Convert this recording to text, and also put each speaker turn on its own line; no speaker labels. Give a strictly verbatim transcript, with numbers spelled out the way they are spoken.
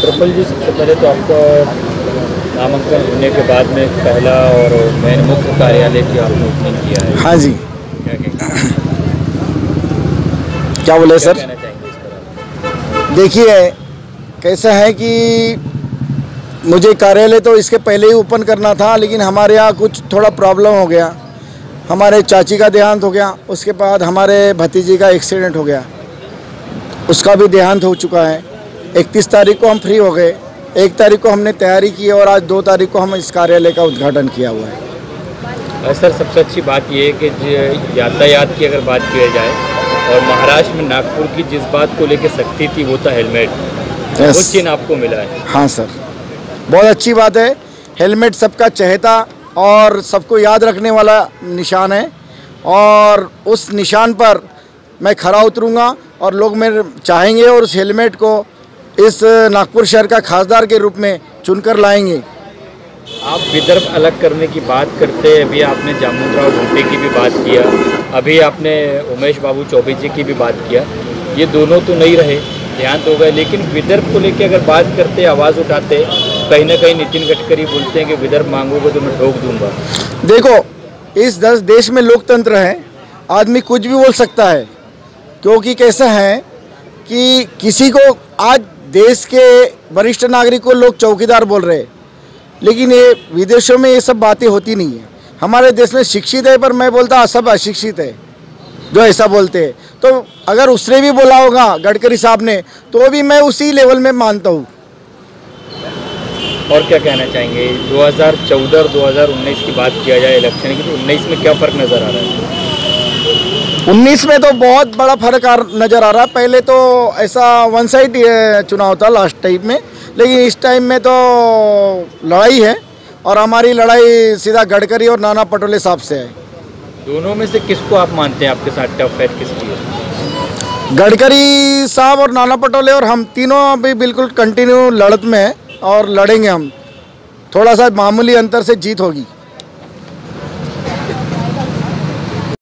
प्रफुल्ल जी, सबसे पहले तो आपका नामांकन होने के बाद में पहला और मेन मुख्य कार्यालय की आपने ओपनिंग किया है।
हाँ जी,
क्या कहेंगे?
क्या बोले
क्या
सर?
कहना चाहेंगे इस पर?
देखिए, कैसा है कि मुझे कार्यालय तो इसके पहले ही ओपन करना था, लेकिन हमारे यहाँ कुछ थोड़ा प्रॉब्लम हो गया। हमारे चाची का देहांत हो गया, उसके बाद हमारे भतीजी का एक्सीडेंट हो गया, उसका भी देहांत हो चुका है। इकतीस तारीख को हम फ्री हो गए, एक तारीख को हमने तैयारी की और आज दो तारीख को हम इस कार्यालय का उद्घाटन किया हुआ है।
सर, सबसे अच्छी बात यह है कि यातायात की अगर बात की जाए और महाराष्ट्र में नागपुर की जिस बात को लेकर सख्ती थी वो था हेलमेट, वो चिन्ह आपको मिला है।
हाँ सर, बहुत अच्छी बात है। हेलमेट सबका चहेता और सबको याद रखने वाला निशान है और उस निशान पर मैं खरा उतरूंगा और लोग मेरे चाहेंगे और उस हेलमेट को इस नागपुर शहर का खासदार के रूप में चुनकर लाएंगे।
आप विदर्भ अलग करने की बात करते हैं, अभी आपने जामुनराव घुंटे की भी बात किया, अभी आपने उमेश बाबू चौबे जी की भी बात किया। ये दोनों तो नहीं रहे, ध्यान तो गए, लेकिन विदर्भ को लेकर अगर बात करते, आवाज़ उठाते, कहीं ना कहीं नितिन गडकरी बोलते हैं कि विदर्भ मांगोगे तो मैं ठोक दूंगा।
देखो, इस दस देश में लोकतंत्र है, आदमी कुछ भी बोल सकता है, क्योंकि कैसा है कि किसी को आज देश के वरिष्ठ नागरिक को लोग चौकीदार बोल रहे हैं, लेकिन ये विदेशों में ये सब बातें होती नहीं है। हमारे देश में शिक्षित है, पर मैं बोलता सब अशिक्षित है जो ऐसा बोलते हैं। तो अगर उसने भी बोला होगा गडकरी साहब ने, तो भी मैं उसी लेवल में मानता हूँ।
और क्या कहना चाहेंगे, दो हज़ार चौदह और दो हज़ार उन्नीस की बात किया जाए इलेक्शन की, तो उन्नीस में क्या फ़र्क नज़र आ रहा है?
उन्नीस में तो बहुत बड़ा फर्क नज़र आ रहा है। पहले तो ऐसा वन साइड चुनाव था लास्ट टाइम में, लेकिन इस टाइम में तो लड़ाई है और हमारी लड़ाई सीधा गडकरी और नाना पटोले साहब से है।
दोनों में से किसको आप मानते हैं आपके साथ टफ फाइट किसकी है?
गडकरी साहब और नाना पटोले और हम तीनों अभी बिल्कुल कंटिन्यू लड़त में हैं और लड़ेंगे हम। थोड़ा सा मामूली अंतर से जीत होगी।